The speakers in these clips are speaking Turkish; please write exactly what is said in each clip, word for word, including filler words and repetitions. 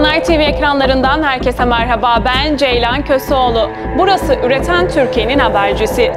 Sanayi T V ekranlarından herkese merhaba. Ben Ceylan Köseoğlu. Burası Üreten Türkiye'nin habercisi.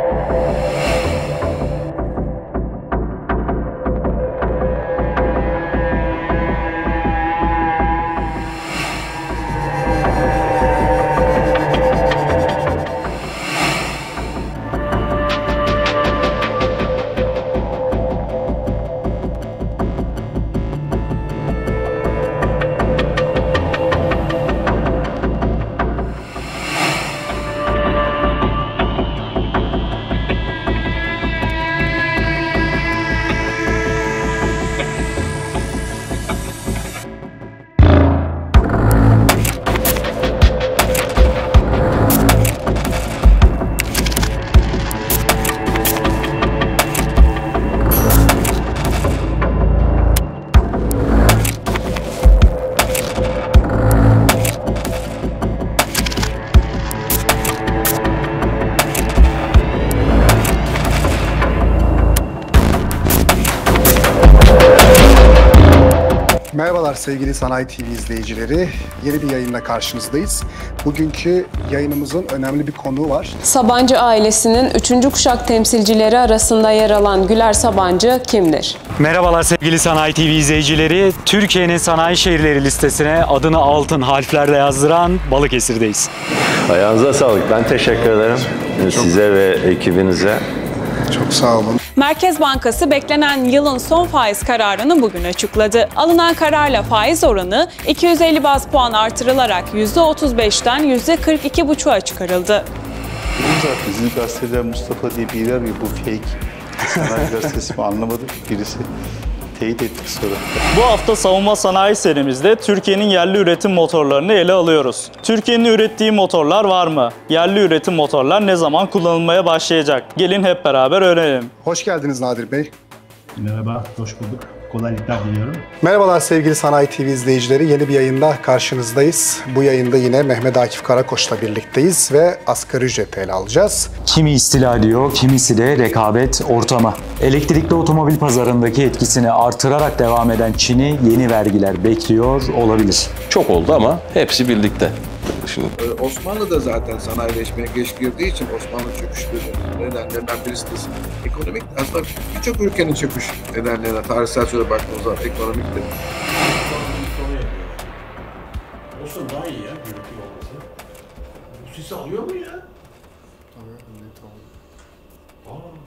Merhabalar sevgili Sanayi T V izleyicileri. Yeni bir yayınla karşınızdayız. Bugünkü yayınımızın önemli bir konuğu var. Sabancı ailesinin üçüncü kuşak temsilcileri arasında yer alan Güler Sabancı kimdir? Merhabalar sevgili Sanayi T V izleyicileri. Türkiye'nin sanayi şehirleri listesine adını altın harflerle yazdıran Balıkesir'deyiz. Ayağınıza sağlık. Ben teşekkür ederim Çok... size ve ekibinize. Çok sağ olun. Merkez Bankası beklenen yılın son faiz kararını bugün açıkladı. Alınan kararla faiz oranı iki yüz elli baz puan artırılarak yüzde otuz beşten yüzde kırk iki buçuğa çıkarıldı. Zaten sizin gazetede Mustafa diye biri var ya, bu fake. Sanayi gazetesi mi anlamadım, birisi teyit ettik sonra. Bu hafta savunma sanayi serimizde Türkiye'nin yerli üretim motorlarını ele alıyoruz. Türkiye'nin ürettiği motorlar var mı? Yerli üretim motorlar ne zaman kullanılmaya başlayacak? Gelin hep beraber öğrenelim. Hoş geldiniz Nadir Bey. Merhaba, hoş bulduk. Kolaylıklar diliyorum. Merhabalar sevgili Sanayi T V izleyicileri. Yeni bir yayında karşınızdayız. Bu yayında yine Mehmet Akif Karakoç'la birlikteyiz ve asgari ücreti ele alacağız. Kimi istila ediyor, kimisi de rekabet ortamı. Elektrikli otomobil pazarındaki etkisini artırarak devam eden Çin'i yeni vergiler bekliyor olabilir. Çok oldu ama hepsi birlikte. Şimdi. Osmanlı da zaten sanayileşmeye geç girdiği için Osmanlı çöküşleri nedenlerinden birisi de ekonomik. Aslında birçok ülkenin çöküş nedenlerine tarihsel şöyle baktığımız zaman ekonomik de. Olsun daha iyi ya, gürültü olması. Bu sesi alıyor mu ya? Alıyor, net alıyor. Aa.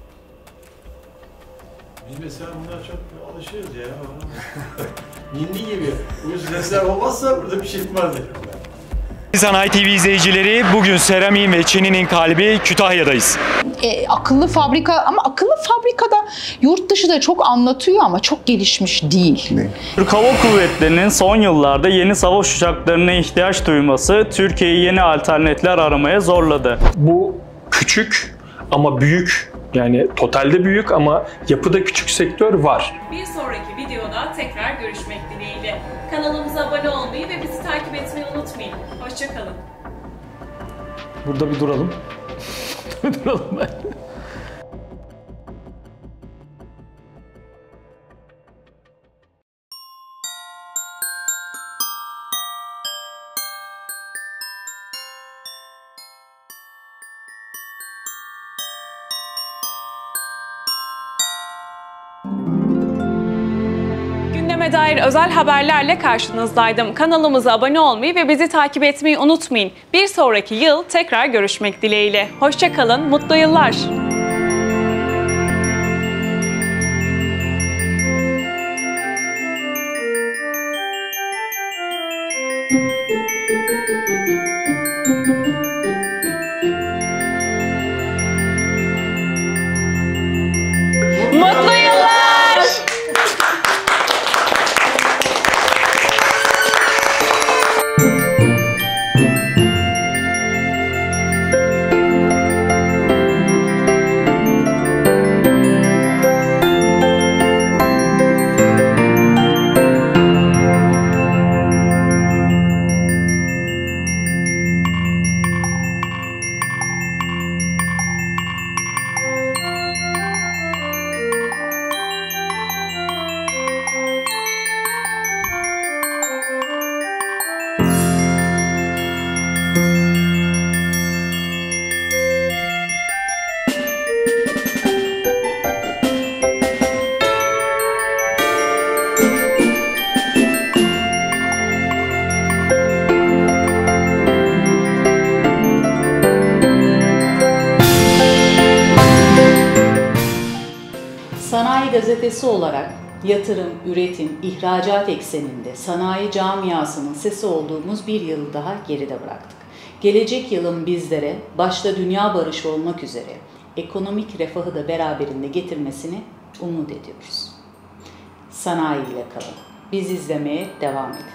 Biz mesela bunlar çok alışıyoruz ya. Ninni gibi. Bu sesler olmazsa burada bir şey var derim ben. Sanayi T V izleyicileri, bugün seramiğin ve çininin kalbi Kütahya'dayız. E, akıllı fabrika, ama akıllı fabrikada yurt dışı da çok anlatıyor ama çok gelişmiş değil. Ne? Türk Hava Kuvvetleri'nin son yıllarda yeni savaş uçaklarına ihtiyaç duyması Türkiye'yi yeni alternatifler aramaya zorladı. Bu küçük ama büyük, yani totalde büyük ama yapıda küçük sektör var. Bir sonraki videoda tekrar görüşmek dileğiyle. Kanalımıza abone olmayı ve bizi takip etmeyi unutmayın. Hoşça kalın. Burada bir duralım. bir duralım ben. Gündeme dair özel haberlerle karşınızdaydım. Kanalımıza abone olmayı ve bizi takip etmeyi unutmayın. Bir sonraki yıl tekrar görüşmek dileğiyle. Hoşça kalın, mutlu yıllar. Mutlu yıllar! gazetesi olarak yatırım, üretim, ihracat ekseninde sanayi camiasının sesi olduğumuz bir yıl daha geride bıraktık. Gelecek yılın bizlere, başta dünya barışı olmak üzere, ekonomik refahı da beraberinde getirmesini umut ediyoruz. Sanayi ile kalın. Biz izlemeye devam edin.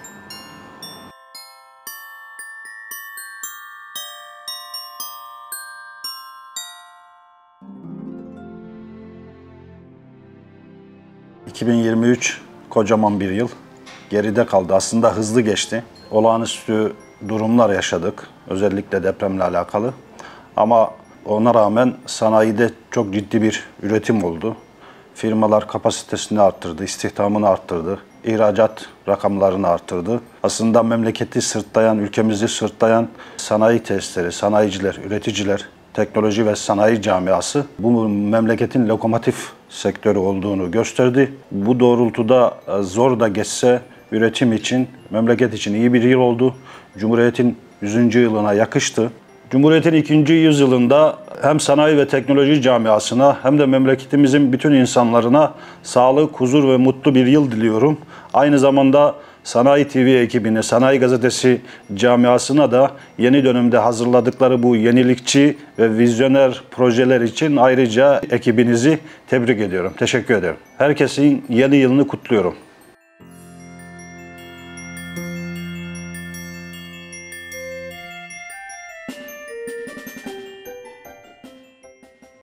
iki bin yirmi üç kocaman bir yıl. Geride kaldı. Aslında hızlı geçti. Olağanüstü durumlar yaşadık. Özellikle depremle alakalı. Ama ona rağmen sanayide çok ciddi bir üretim oldu. Firmalar kapasitesini arttırdı, istihdamını arttırdı, ihracat rakamlarını arttırdı. Aslında memleketi sırtlayan, ülkemizi sırtlayan sanayi tesisleri, sanayiciler, üreticiler, teknoloji ve sanayi camiası bu memleketin lokomotif sektörü olduğunu gösterdi. Bu doğrultuda zor da geçse üretim için, memleket için iyi bir yıl oldu. Cumhuriyet'in yüzüncü yılına yakıştı. Cumhuriyet'in ikinci yüzyılında hem sanayi ve teknoloji camiasına hem de memleketimizin bütün insanlarına sağlık, huzur ve mutlu bir yıl diliyorum. Aynı zamanda Sanayi T V ekibine, Sanayi Gazetesi camiasına da yeni dönemde hazırladıkları bu yenilikçi ve vizyoner projeler için ayrıca ekibinizi tebrik ediyorum. Teşekkür ederim. Herkesin yeni yılını kutluyorum.